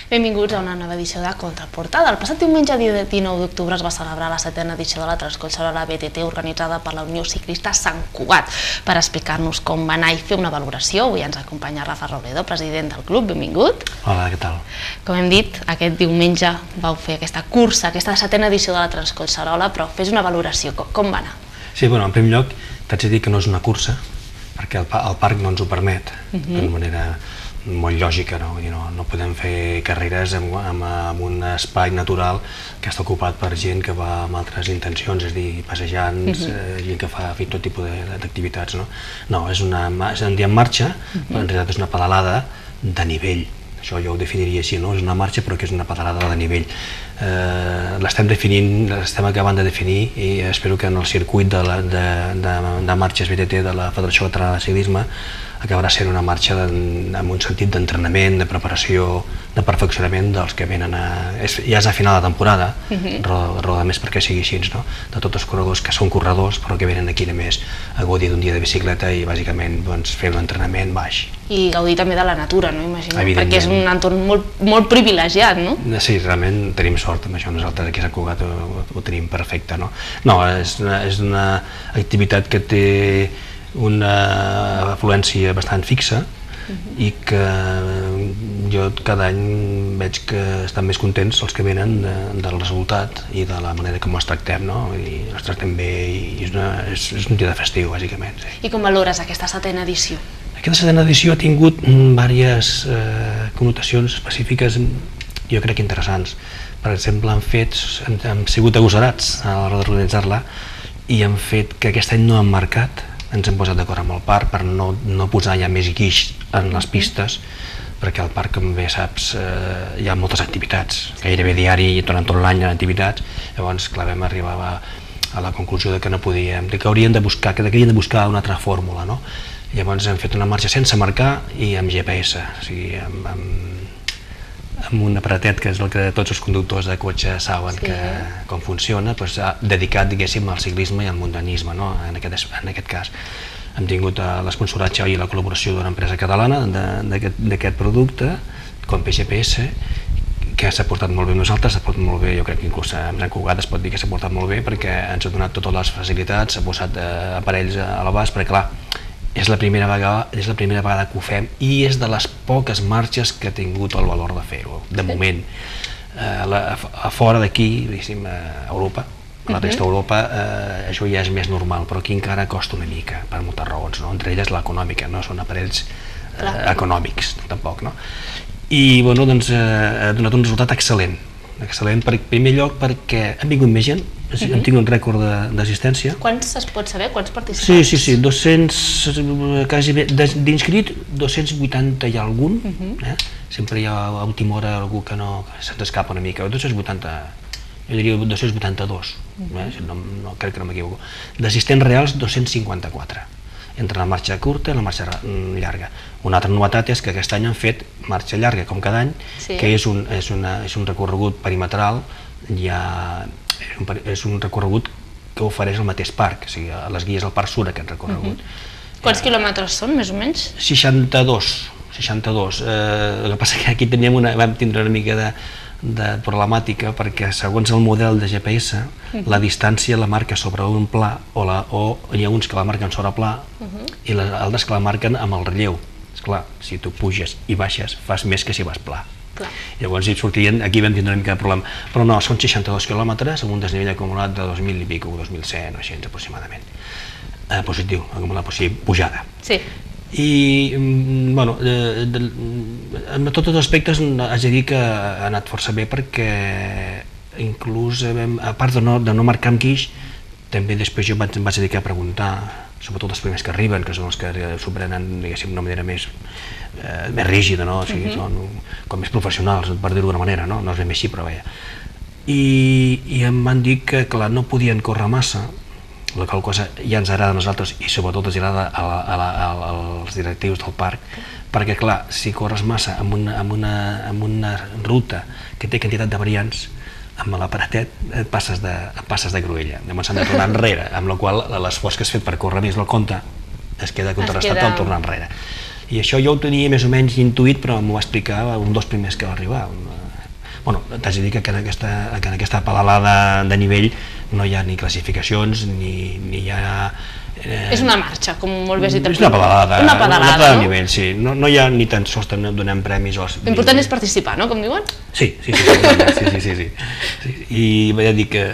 Benvinguts a una nova edició de Contraportada. El passat diumenge, dia 19 d'octubre, es va celebrar la 7ª edició de la Transcollserola BTT organitzada per la Unió Ciclista Sant Cugat. Per explicar-nos com va anar i fer una valoració, avui ens acompanya Rafa Robledo, president del club. Benvingut. Hola, què tal? Com hem dit, aquest diumenge vau fer aquesta cursa, aquesta 7ª edició de la Transcollserola, però fes una valoració. Com va anar? Sí, en primer lloc, t'haig de dir que no és una cursa, perquè el parc no ens ho permet, d'una manera molt lògica, no podem fer carreres en un espai natural que està ocupat per gent que va amb altres intencions, és a dir, passejants, gent que fa tot tipus d'activitats. No, és un dia en marxa, però en realitat és una pedalada de nivell. Això jo ho definiria així, no? És una marxa però que és una pedalada de nivell. L'estem acabant de definir i espero que en el circuit de marxes BTT de la Federació Catalana de Ciclisme acabarà sent una marxa amb un sentit d'entrenament, de preparació, de perfeccionament dels que venen ja és a final de temporada, roda més perquè sigui així, de tots els corredors que són corredors però que venen aquí només a gaudir d'un dia de bicicleta i bàsicament fer un entrenament baix. I gaudir també de la natura, no? Imagino, perquè és un entorn molt privilegiat, no? Sí, realment tenim sort amb això, nosaltres aquí a Sant Cugat ho tenim perfecte, no? No, és una activitat que té una afluència bastant fixa i que jo cada any veig que estan més contents els que venen del resultat i de la manera com els tractem, no? I els tractem bé i és un dia de festiu, bàsicament. I com valores aquesta 7ª edició? Aquesta 7ª edició ha tingut diverses connotacions específiques, jo crec interessants. Per exemple, hem sigut agosarats a l'hora d'organitzar-la i hem fet que aquest any no hem marcat, ens hem posat d'acord amb el parc per no posar ja més guix en les pistes, perquè al parc, com bé saps, hi ha moltes activitats, gairebé diari i durant tot l'any hi ha activitats. Llavors, clar, vam arribar a la conclusió que no podíem, que hauríem de buscar una altra fórmula, no? Llavors hem fet una marxa sense marcar i amb GPS, o sigui, amb un aparatet que és el que tots els conductors de cotxe saben com funciona, dedicat, diguéssim, al ciclisme i al muntanyisme, en aquest cas. Hem tingut l'esponsoratge i la col·laboració d'una empresa catalana d'aquest producte, com GPS, que s'ha portat molt bé amb nosaltres, s'ha portat molt bé, jo crec que inclús amb Sant Cugat es pot dir que s'ha portat molt bé perquè ens ha donat totes les facilitats, s'ha posat aparells a l'abast, perquè clar, és la primera vegada que ho fem i és de les poques marxes que ha tingut el valor de fer-ho, de moment. A fora d'aquí, a Europa, a la resta d'Europa, això ja és més normal, però aquí encara costa una mica, per moltes raons, entre elles l'econòmica, no són aparells econòmics, tampoc. I ha donat un resultat excel·lent, en primer lloc perquè han vingut més gent, hem tingut un rècord d'assistència. Quants es pot saber? Quants participants? Sí, 200, quasi bé, d'inscrit 280 i algun, sempre hi ha a última hora algú que se'ns escapa una mica, 280, jo diria 282, crec que no m'equivoco, d'assistents reals 254, entre la marxa curta i la marxa llarga. Una altra novetat és que aquest any han fet marxa llarga, com cada any, que és un recorregut perimetral, és un recorregut que ofereix el mateix parc, o sigui, a les guies del parc surt aquest recorregut. Quants quilòmetres són, més o menys? 62. El que passa que aquí vam tindre una mica de problemàtica perquè segons el model de GPS la distància la marca sobre un pla o hi ha uns que la marquen sobre pla i els altres que la marquen amb el relleu. Esclar, si tu puges i baixes fas més que si vas pla. Llavors aquí vam tindre una mica de problema, però no, són 62 quilòmetres amb un desnivell acumulat de 2.000 i pico, 2.100 o així aproximadament, positiu, acumulat, pujada. I, bueno, en tots els aspectes haig de dir que ha anat força bé perquè inclús, a part de no marcar amb guix, també després jo em vaig dedicar a preguntar, sobretot els primers que arriben, que són els que s'ho prenen, diguéssim, d'una manera més rígida, són com més professionals, per dir-ho d'una manera, no és ben així, però vaja. I em van dir que, clar, no podien córrer massa, la qual cosa ja ens agrada a nosaltres i sobretot ens agrada als directius del parc, perquè clar, si corres massa amb una ruta que té quantitat de variants, amb l'aparatet et passes de gruella, llavors s'han de tornar enrere, amb la qual l'esforç que has fet per córrer més del compte es queda contrarrestat al tornar enrere. I això jo ho tenia més o menys intuït, però m'ho va explicar un dels primers que va arribar. Bueno, t'haig de dir que en aquesta palalada de nivell no hi ha ni classificacions, ni hi ha... És una marxa, com molt bé has dit. És una pedalada de nivell, sí. No hi ha ni tan sols donem premis. L'important és participar, no?, com diuen? Sí. I vaig dir que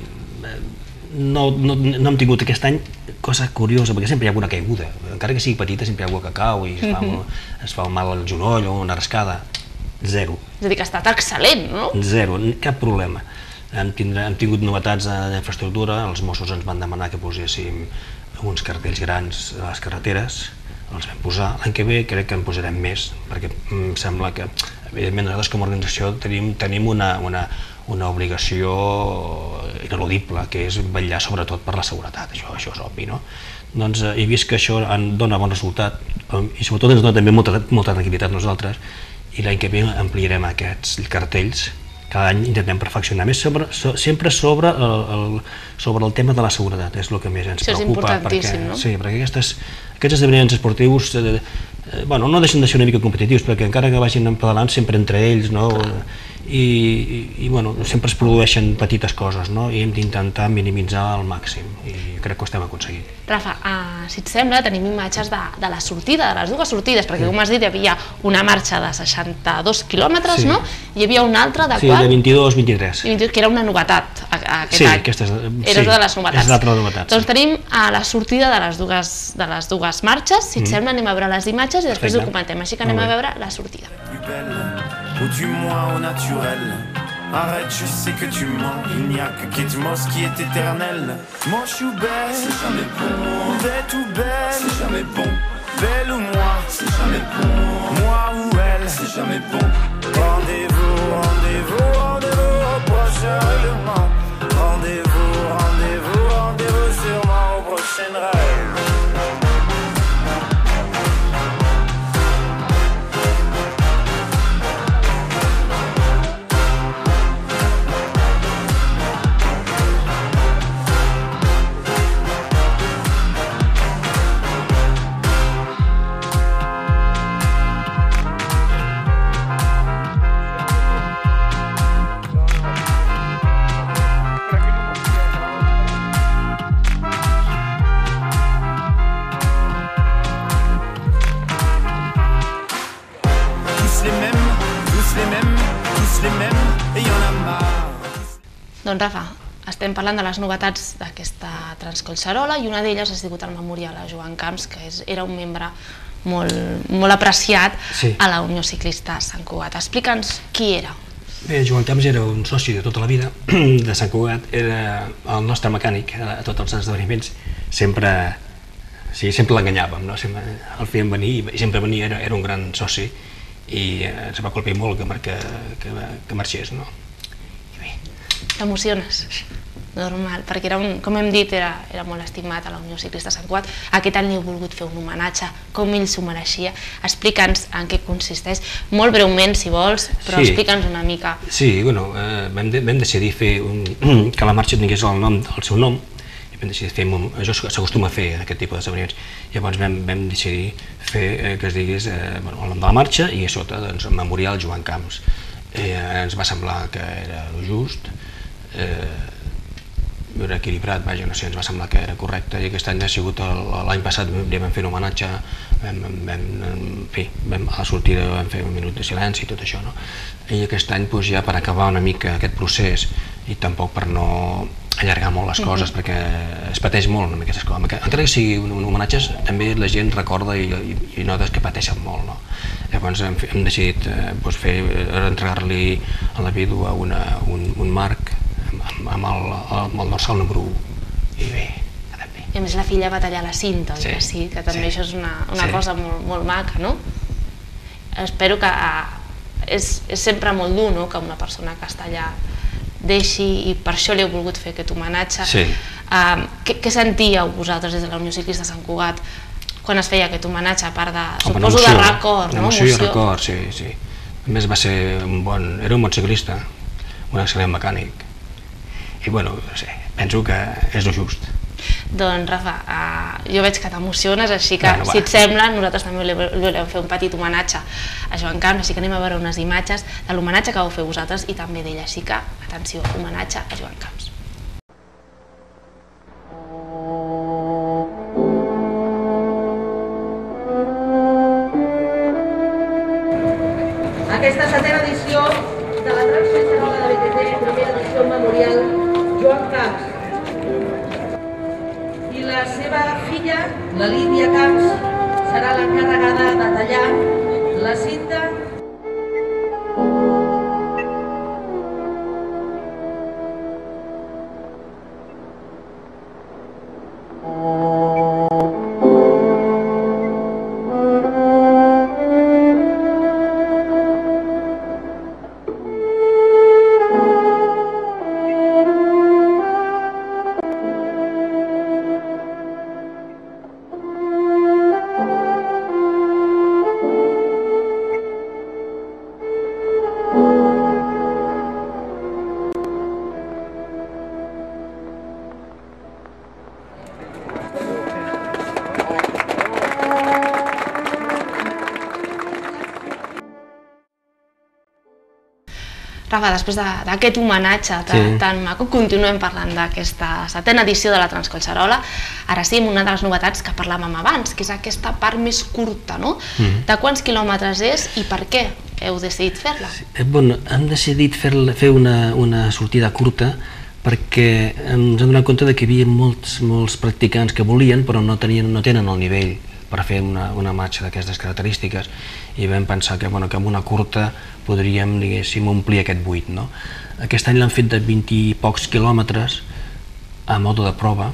no hem tingut aquest any cosa curiosa, perquè sempre hi ha alguna caiguda, encara que sigui petita sempre hi ha algú que cau i es fa mal al genoll o una rascada. Zero. És a dir, que ha estat excel·lent, no? Zero, cap problema. Hem tingut novetats d'infraestructura, els Mossos ens van demanar que poséssim uns cartells grans a les carreteres, els vam posar. L'any que ve crec que en posarem més, perquè em sembla que, evidentment, nosaltres com a organització tenim una obligació ineludible, que és vetllar sobretot per la seguretat, això és obvi, no? Doncs he vist que això dona bon resultat, i sobretot ens dona també molta tranquil·litat a nosaltres, i l'any que ve ampliarem aquests cartells. Cada any intentem perfeccionar més, sempre sobre el tema de la seguretat, és el que més ens preocupa. Això és importantíssim, no? Sí, perquè aquests esdeveniments esportius no deixen de ser una mica competitius, perquè encara que vagin pedalant sempre entre ells, i sempre es produeixen petites coses, i hem d'intentar minimitzar al màxim, i crec que ho estem aconseguint. Rafa, si et sembla, tenim imatges de la sortida, de les dues sortides, perquè com has dit hi havia una marxa de 62 quilòmetres, no? I hi havia una altra de quant? Sí, de 22-23. Que era una novetat aquest any. Sí, aquesta és de les novetats. És l'altra novetat. Doncs tenim la sortida de les dues marxes, si et sembla anem a veure les imatges i després ho comentem, així que anem a veure la sortida. Ou du moins au naturel. Arrête, je sais que tu mens. Il n'y a que Kate Moss qui est éternel. Moi je suis belle, c'est jamais bon. Bête ou belle, c'est jamais bon. Belle ou moi, c'est jamais bon. Moi ou elle, c'est jamais bon. Rendez-vous, rendez-vous, rendez-vous au prochain règlement. Rendez-vous, rendez-vous, rendez-vous sûrement au prochain rêve. Doncs Rafa, estem parlant de les novetats d'aquesta Transcollserola i una d'elles ha sigut el memorial a Joan Camps, que era un membre molt apreciat a la Unió Ciclista Sant Cugat. Explica'ns qui era. Bé, Joan Camps era un soci de tota la vida de Sant Cugat, era el nostre mecànic a tots els esdeveniments. Sempre l'enganyàvem, el fèiem venir i sempre venia, era un gran soci i ens va colpir molt que marxés. T'emociones? Normal, perquè com hem dit, era molt estimat a la Unió Ciclista Sant Cugat. Aquest any li heu volgut fer un homenatge, com ell s'ho mereixia. Explica'ns en què consisteix, molt breument si vols, però explica'ns una mica. Sí, vam decidir fer que la marxa tingués el seu nom, i vam decidir fer, això s'acostuma a fer aquest tipus d'esdeveniments, llavors vam decidir fer que es digués el nom de la marxa i a sota memorial Joan Camps. Ens va semblar que era just, era equilibrat, ens va semblar que era correcte, i aquest any ha sigut, l'any passat vam fer un homenatge, a la sortida vam fer un minut de silenci i tot això, i aquest any ja per acabar una mica aquest procés i tampoc per no allargar molt les coses, perquè es pateix molt amb aquestes coses, encara que sigui un homenatge també la gent recorda i notes que pateixen molt. Llavors hem decidit entregar-li a la vídua un marc amb el dorsal número 1, i bé, ha anat bé. I a més la filla va tallar la cinta, oi que sí? Que també això és una cosa molt maca, no? Espero que és sempre molt dur que una persona que està allà deixi, i per això li heu volgut fer aquest homenatge. Què sentíeu vosaltres des de la Unió Ciclista Sant Cugat quan es feia aquest homenatge, a part de, suposo, de record, no? Emoció i record, sí. A més era un bon ciclista, un excel·lent mecànic, i penso que és el just. Doncs Rafa, jo veig que t'emociones, així que si et sembla, nosaltres també li volem fer un petit homenatge a Joan Camps, així que anem a veure unes imatges de l'homenatge que vau fer vosaltres i també d'ella, així que, atenció, homenatge a Joan Camps. Aquesta setena edició de la Transcolserola de BTT, primera edició memorial, Joan Camps. I la seva filla, la Lídia Camps, serà l'encarregada de tallar la cinta. Rafa, després d'aquest homenatge tan maco, continuem parlant d'aquesta setena edició de la Transcolserola. Ara sí, amb una de les novetats que parlàvem abans, que és aquesta part més curta, no? De quants quilòmetres és i per què heu decidit fer-la? Hem decidit fer una sortida curta perquè ens hem donat compte que hi havia molts practicants que volien però no tenen el nivell per fer una marxa d'aquestes característiques i vam pensar que amb una curta podríem, diguéssim, omplir aquest buit. Aquest any l'han fet de 20 i pocs quilòmetres a mode de prova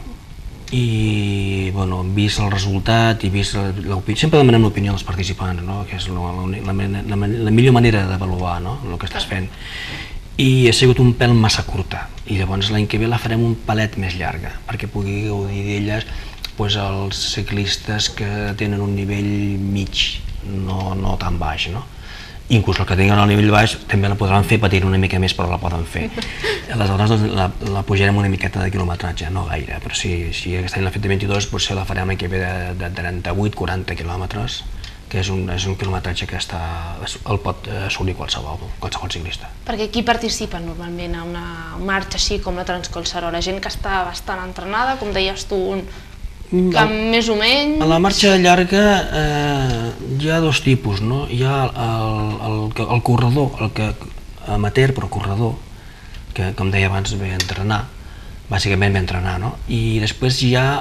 i vist el resultat i vist l'opinió, sempre demanem l'opinió dels participants, que és la millor manera d'avaluar el que estàs fent. I ha sigut un pèl massa curta i llavors l'any que ve la farem un palet més llarga perquè pugui gaudir d'elles els ciclistes que tenen un nivell mig, no tan baix. Inclús els que tenen el nivell baix també la podran fer patint una mica més, però la poden fer. Aleshores la pujarem una miqueta de quilometratge, no gaire, però si aquest any l'ha fet de 22, potser la farem l'any que ve de 38-40 quilòmetres, que és un quilometratge que el pot assolir qualsevol ciclista. Perquè qui participa normalment a una marxa així com la Transcolserola? Gent que està bastant entrenada, com deies tu, més o menys? A la marxa llarga hi ha dos tipus, hi ha el corredor, amateur però corredor, que com deia abans ve a entrenar, bàsicament ve a entrenar, i després hi ha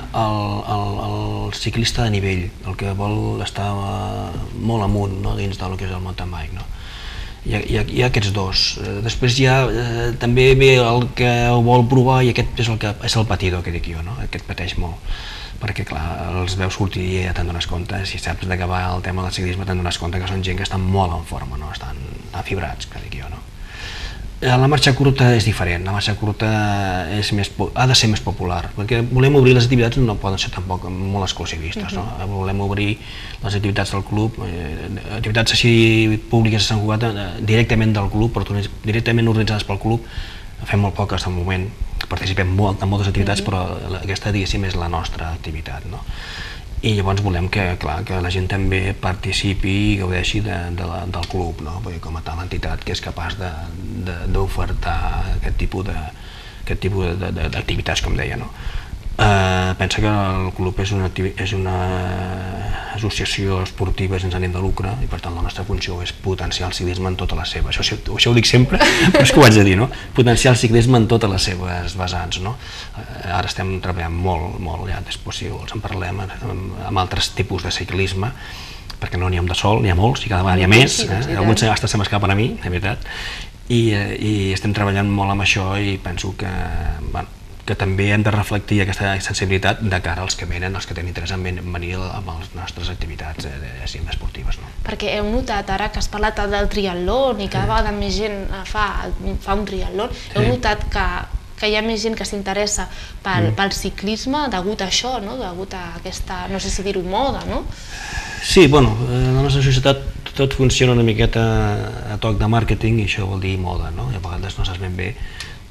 el ciclista de nivell, el que vol estar molt amunt dins del que és el mountain bike. Hi ha aquests dos. Després hi ha també ve el que ho vol provar i aquest és el patidor que dic jo, aquest pateix molt. Perquè clar, els veus sortir i ja te'n dones compte, si saps d'acabar el tema del ciclisme te'n dones compte que són gent que estan molt en forma, estan fibrats, que dic jo. La marxa curta és diferent, la marxa curta ha de ser més popular, perquè volem obrir les activitats, no poden ser tampoc molt exclusivistes, volem obrir les activitats del club, activitats així públiques a Sant Cugat directament del club, directament organitzades pel club, fem molt poques al moment, participem molt en moltes activitats, però aquesta, diguéssim, és la nostra activitat. I llavors volem que la gent també participi i gaudeixi del club, com a tal entitat que és capaç d'ofertar aquest tipus d'activitats, com deia. Pensa que el club és una associació esportiva sense ànim de lucre i per tant la nostra funció és potenciar el ciclisme en tota la seva, això ho dic sempre, però és que ho haig de dir, potenciar el ciclisme en totes les seves vessants. Ara estem treballant molt, ja després si vols en parlem, amb altres tipus de ciclisme, perquè no n'hi ha un de sol, n'hi ha molts i cada vegada n'hi ha més, alguns hasta se m'escapen a mi, de veritat, i estem treballant molt amb això i penso que també hem de reflectir aquesta sensibilitat de cara als que venen, als que tenen interès en venir amb les nostres activitats esportives. Perquè heu notat ara que has parlat del triatló i cada vegada més gent fa un triatló, heu notat que hi ha més gent que s'interessa pel ciclisme degut a això, degut a aquesta, no sé si dir-ho, moda, no? Sí, bueno, en la nostra societat tot funciona una miqueta a toc de màrqueting i això vol dir moda, i a vegades no saps ben bé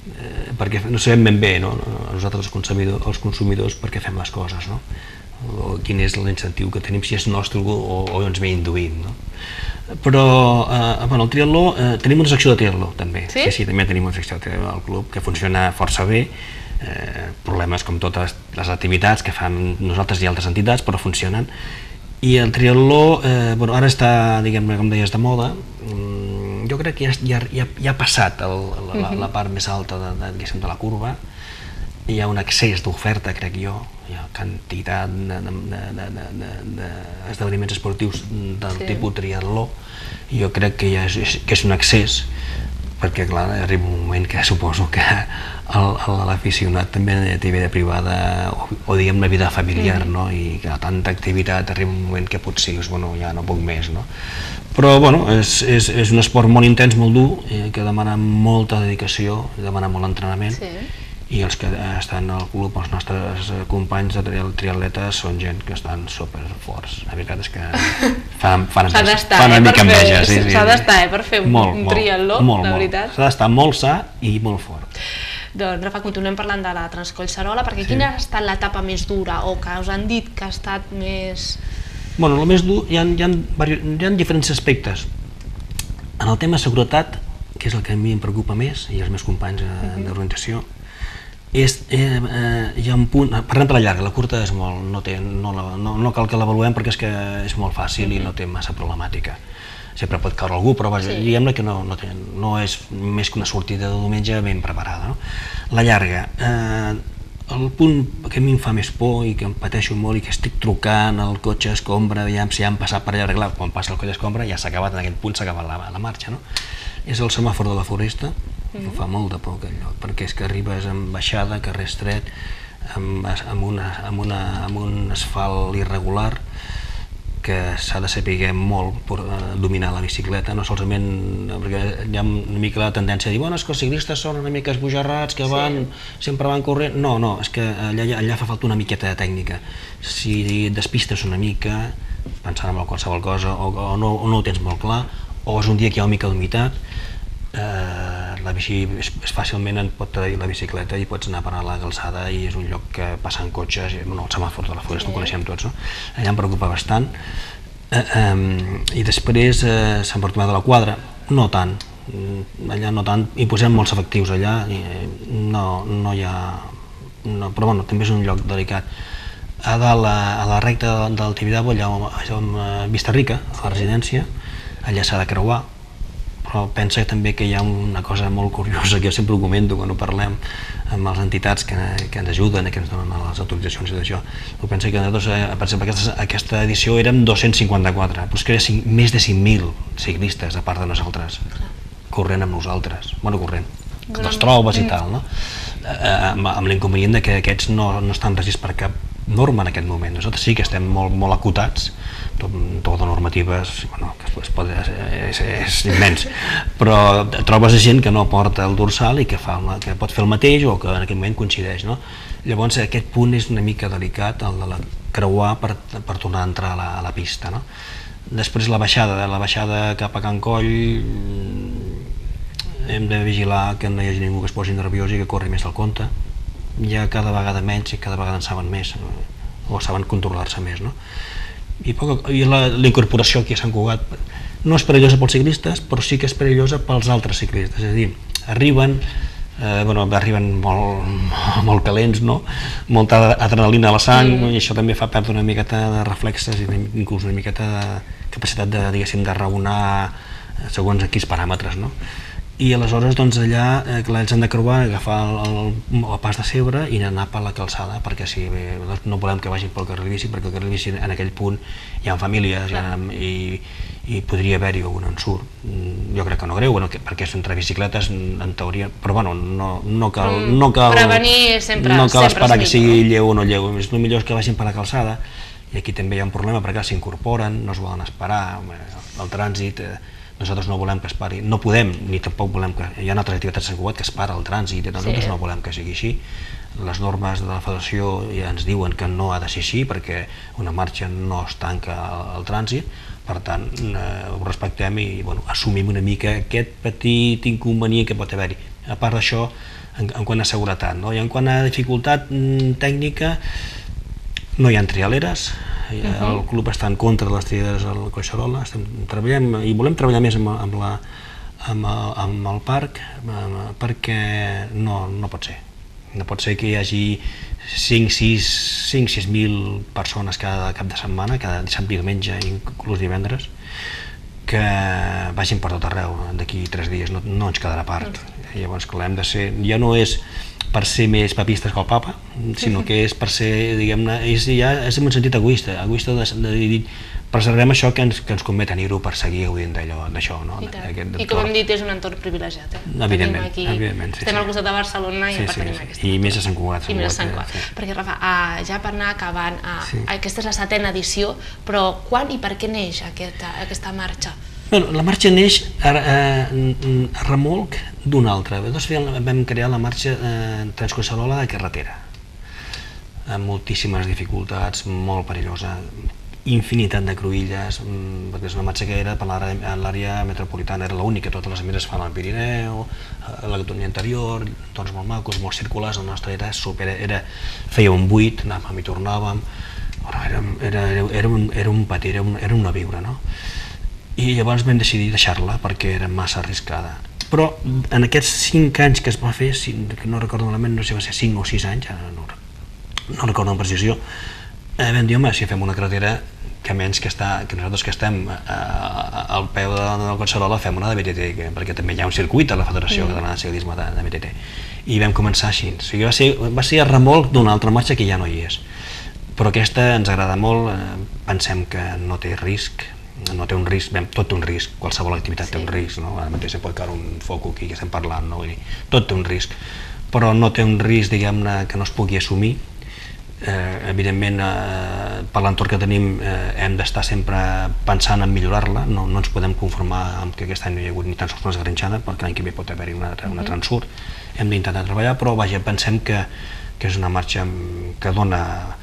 perquè no sabem ben bé, no? Nosaltres els consumidors per què fem les coses, no? O quin és l'incentiu que tenim, si és nostre o ens ve induint, no? Però el triatló, tenim una secció de triatló també. Sí, també tenim una secció de triatló al club que funciona força bé, problemes com totes les activitats que fan nosaltres i altres entitats, però funcionen. I el triatló ara està, diguem-ne, com deies, de moda. Jo crec que ja ha passat la part més alta de la curva. Hi ha un excés d'oferta, crec jo, hi ha quantitat d'esdeveniments esportius del tipus triatló. Jo crec que és un excés, perquè clar, arriba un moment que suposo que l'aficionat també té vida privada o diguem la vida familiar, no? I que tanta activitat arriba un moment que potser dius, bueno, ja no puc més, no? Però bueno, és un esport molt intens, molt dur, que demana molta dedicació, demana molt entrenament, i els que estan al club, els nostres companys de triatletes, són gent que estan superforts. La veritat és que fan una mica enveja. S'ha d'estar per fer un triatló, la veritat. S'ha d'estar molt sa i molt fort. Doncs, Rafa, continuem parlant de la Transcollserola, perquè quina ha estat l'etapa més dura o que us han dit que ha estat més... Bueno, el més dur, hi ha diferents aspectes. En el tema seguretat, que és el que a mi em preocupa més, i els meus companys d'orientació, hi ha un punt, parlem per la llarga, la curta és molt, no cal que l'avaluem perquè és molt fàcil i no té massa problemàtica. Sempre pot caure algú, però diguem-ne que no és més que una sortida de diumenge ben preparada. La llarga, el punt que a mi em fa més por i que em pateixo molt i que estic trucant al cotxe escombra, veiem si han passat per allà, perquè clar, quan passa el cotxe escombra ja s'ha acabat, en aquest punt s'ha acabat la marxa, no? És el semàfor de la Foresta, em fa molt de por aquest lloc, perquè és que arribes amb baixada, carrer estret, amb un asfalt irregular, que s'ha de saber molt per dominar la bicicleta, no solament perquè hi ha una mica la tendència a dir bueno, és que els ciclistes són una mica esbojarrats, que sempre van corrent, no, és que allà fa falta una miqueta de tècnica. Si et despistes una mica, pensant en qualsevol cosa, o no ho tens molt clar, o és un dia que hi ha una mica d'humitat, la bici fàcilment et pot trair la bicicleta i pots anar a parar a la calçada i és un lloc que passen cotxes, el semàfor de la Foresta ho coneixem tots, no? Allà em preocupa bastant. I després Sant Bartomeu de la Quadra, no tant, allà no tant, hi posem molts efectius allà, no hi ha... però bueno, també és un lloc delicat. A dalt, a la recta del Tibidabo, allà a Vista Rica, a la residència, allà s'ha de creuar, però pensa també que hi ha una cosa molt curiosa que jo sempre ho comento quan ho parlem amb les entitats que ens ajuden, que ens donen les autoritzacions i d'això. Pensa que nosaltres, per exemple, aquesta edició érem 254, però és que hi ha més de 5.000 ciclistes a part de nosaltres, corrent amb nosaltres, bueno, corrent, que les trobes i tal, no? Amb l'inconvenient que aquests no estan regits per cap norma en aquest moment. Nosaltres sí que estem molt acotats, tot de normatives, és immens, però trobes gent que no porta el dorsal i que pot fer el mateix o que en aquell moment coincideix, no? Llavors aquest punt és una mica delicat, el de creuar per tornar a entrar a la pista, no? Després la baixada cap a Can Coll, hem de vigilar que no hi hagi ningú que es posi nerviós i que corri més del compte. Hi ha cada vegada menys i cada vegada en saben més, o saben controlar-se més, no? I la incorporació aquí a Sant Cugat no és perillosa pels ciclistes, però sí que és perillosa pels altres ciclistes, és a dir, arriben molt calents, no? Molta adrenalina a la sang, i això també fa perdre una miqueta de reflexes i inclús una miqueta de capacitat de raonar segons quins paràmetres, no? I aleshores allà ells han de creuar, agafar el pas de Segre i anar per la calçada, perquè no volem que vagin pel carril bici, perquè el carril bici en aquell punt hi ha famílies i podria haver-hi algun ensurt. Jo crec que no greu, perquè és entre bicicletes en teoria, però bueno, no cal prevenir sempre esperar que sigui lleu o no lleu, el millor és que vagin per la calçada, i aquí també hi ha un problema perquè s'incorporen, no es volen esperar, el trànsit... Nosaltres no volem que es pari, no podem, ni tampoc volem que... Hi ha altres activitats a Sant Cugat que es para el trànsit, nosaltres no volem que sigui així. Les normes de la federació ja ens diuen que no ha de ser així perquè una marxa no es tanca el trànsit, per tant ho respectem i assumim una mica aquest petit inconvenient que pot haver-hi. A part d'això, en quant a seguretat, no? I en quant a dificultat tècnica, no hi ha trialeres, el club està en contra de les trialeres al Collserola, treballem i volem treballar més amb el parc perquè no pot ser. No pot ser que hi hagi 5-6.000 persones cada cap de setmana, cada dissabte i diumenge, inclús divendres, que vagin per tot arreu d'aquí 3 dies, no ens quedarà part. Llavors, clar, hem de ser, ja no és per ser més papistes que el papa, sinó que és per ser, diguem-ne, és en un sentit egoista de dir, preservem això que ens convé tenir-ho per seguir gaudint d'això. I com hem dit, és un entorn privilegiat. Evidentment. Estem al costat de Barcelona i per tenir aquesta. I més a Sant Cugat. Perquè, Rafa, ja per anar acabant, aquesta és la 7ª edició, però quan i per què neix aquesta marxa? La marxa neix a remolc d'una altra. Nosaltres vam crear la marxa Transcoixerola de carretera, amb moltíssimes dificultats, molt perillosa, infinitat de cruïlles, perquè és una marxa que era per l'àrea metropolitana, era l'única, totes les altres fan al Pirineu, a la Catalunya interior, entorns molt macos, molt circulars, el nostre era super, feia un buit, anàvem i tornàvem, era un pati, era un no viure, no? I llavors vam decidir deixar-la perquè era massa arriscada. Però en aquests 5 anys que es va fer, que no recordo malament, no sé si va ser 5 o 6 anys, no recordo amb precisió, vam dir, home, si fem una carretera, que menys que nosaltres que estem al peu del Collserola fem una de BTT, perquè també hi ha un circuit a la Federació Catalana de Ciclisme de BTT. I vam començar així. O sigui, va ser a remolc d'una altra marxa que ja no hi és. Però aquesta ens agrada molt, pensem que no té risc, no té un risc, tot té un risc, qualsevol activitat té un risc, ara mateix pot caure un foc aquí que estem parlant, tot té un risc, però no té un risc, diguem-ne, que no es pugui assumir. Evidentment, per l'entorn que tenim hem d'estar sempre pensant en millorar-la, no ens podem conformar amb que aquest any no hi ha hagut ni tan sols una esgrinxada, perquè l'any que ve pot haver-hi una transurt, hem d'intentar treballar, però vaja, pensem que és una marxa que dona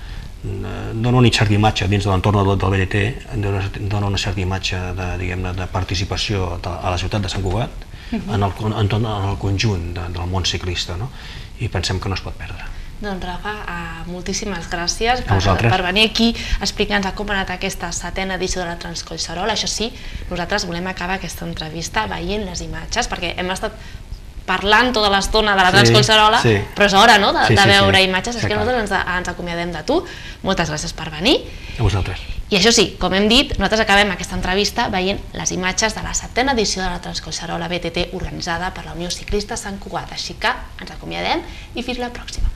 una certa imatge dins de l'entorn del BTT, dona una certa imatge de participació a la ciutat de Sant Cugat en el conjunt del món ciclista, i pensem que no es pot perdre. Doncs Rafa, moltíssimes gràcies per venir aquí a explicar-nos com ha anat aquesta 7ª edició de la Transcoixerola. Això sí, nosaltres volem acabar aquesta entrevista veient les imatges, perquè hem estat parlant tota l'estona de la Transcoixerola, però és hora de veure imatges. És que nosaltres ens acomiadem de tu. Moltes gràcies per venir. A vosaltres. I això sí, com hem dit, nosaltres acabem aquesta entrevista veient les imatges de la 7ª edició de la Transcoixerola BTT organitzada per la Unió Ciclista Sant Cugat. Així que ens acomiadem i fins la pròxima.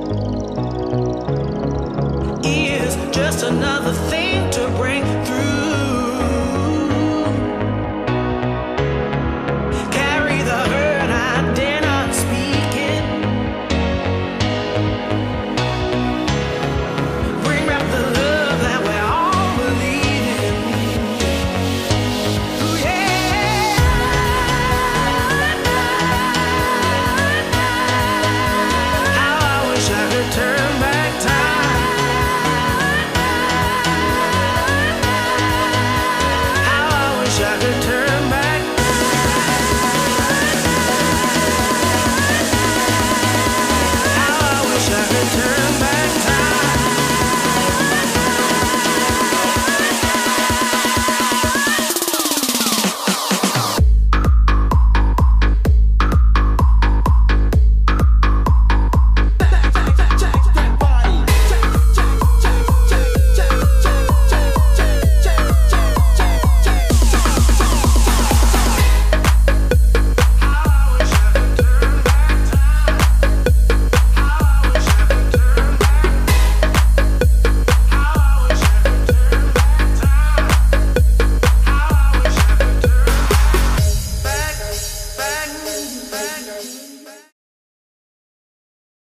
Another thing to bring through.